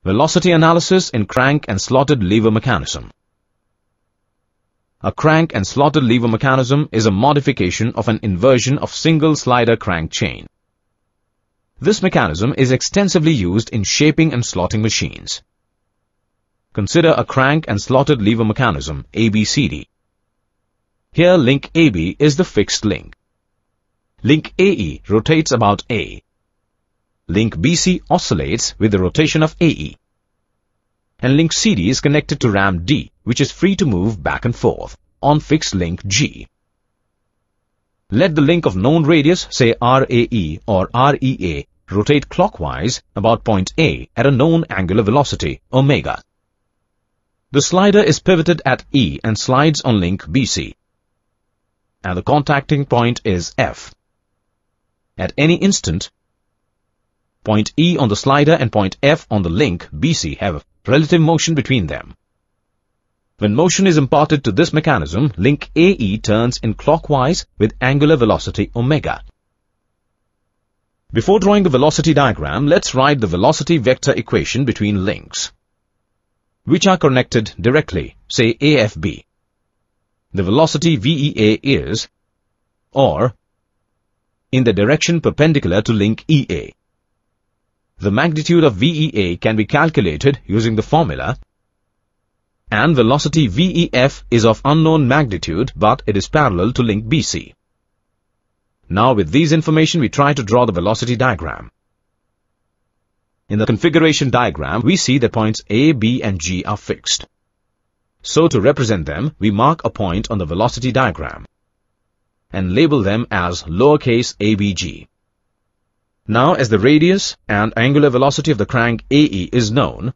Velocity analysis in crank and slotted lever mechanism. A crank and slotted lever mechanism is a modification of an inversion of single slider crank chain. This mechanism is extensively used in shaping and slotting machines. Consider a crank and slotted lever mechanism ABCD. Here link AB is the fixed link. Link AE rotates about A. Link BC oscillates with the rotation of AE. And link CD is connected to ram D, which is free to move back and forth on fixed link G. Let the link of known radius, say RAE or REA, rotate clockwise about point A at a known angular velocity, omega. The slider is pivoted at E and slides on link BC. And the contacting point is F. At any instant, point E on the slider and point F on the link BC have relative motion between them. When motion is imparted to this mechanism, link AE turns in clockwise with angular velocity omega. Before drawing the velocity diagram, let's write the velocity vector equation between links, which are connected directly, say AFB. The velocity VEA is, or, in the direction perpendicular to link EA. The magnitude of VEA can be calculated using the formula, and velocity VEF is of unknown magnitude, but it is parallel to link BC. Now with these information we try to draw the velocity diagram. In the configuration diagram we see that points A, B and G are fixed. So to represent them, we mark a point on the velocity diagram and label them as lowercase abg. Now as the radius and angular velocity of the crank AE is known,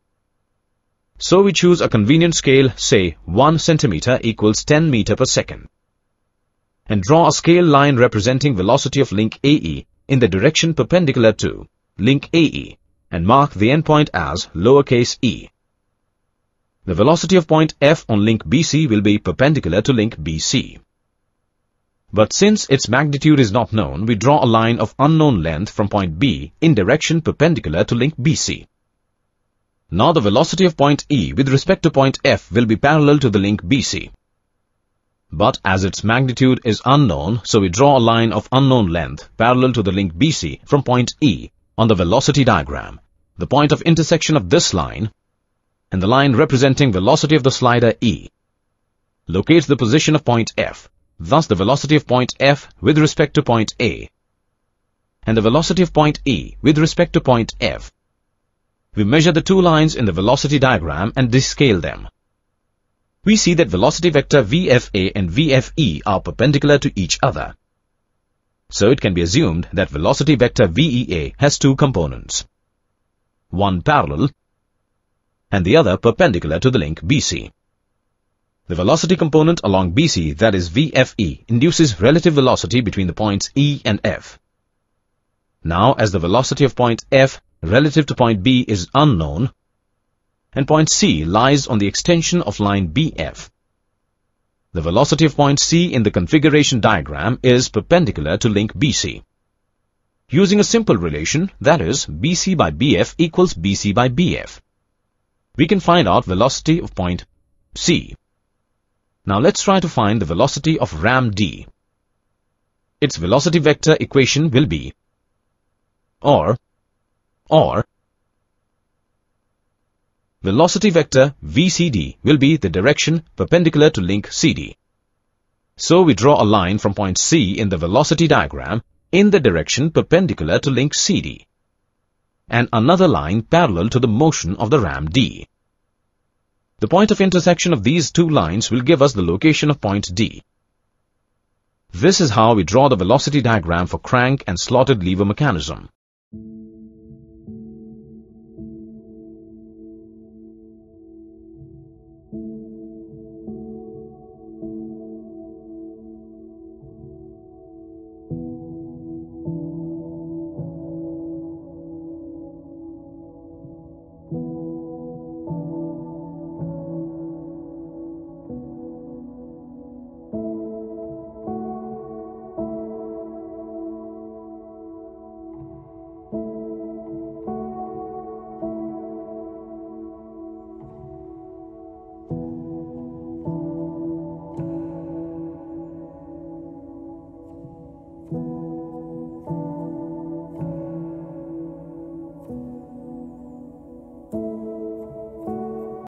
so we choose a convenient scale, say 1 centimeter equals 10 meter per second, and draw a scale line representing velocity of link AE in the direction perpendicular to link AE and mark the endpoint as lowercase e. The velocity of point F on link BC will be perpendicular to link BC. But since its magnitude is not known, we draw a line of unknown length from point B in direction perpendicular to link BC. Now the velocity of point E with respect to point F will be parallel to the link BC. But as its magnitude is unknown, so we draw a line of unknown length parallel to the link BC from point E on the velocity diagram. The point of intersection of this line and the line representing velocity of the slider E locates the position of point F. Thus the velocity of point F with respect to point A and the velocity of point E with respect to point F. We measure the two lines in the velocity diagram and descale them. We see that velocity vector VFA and VFE are perpendicular to each other. So it can be assumed that velocity vector VEA has two components, one parallel and the other perpendicular to the link BC. The velocity component along BC, that is VFE, induces relative velocity between the points E and F. Now as the velocity of point F relative to point B is unknown, and point C lies on the extension of line BF, the velocity of point C in the configuration diagram is perpendicular to link BC. Using a simple relation, that is, BC by BF equals BC by BF, we can find out velocity of point C. Now let's try to find the velocity of ram D. Its velocity vector equation will be or velocity vector VCD will be the direction perpendicular to link CD. So we draw a line from point C in the velocity diagram in the direction perpendicular to link CD and another line parallel to the motion of the ram D. The point of intersection of these two lines will give us the location of point D. This is how we draw the velocity diagram for crank and slotted lever mechanism.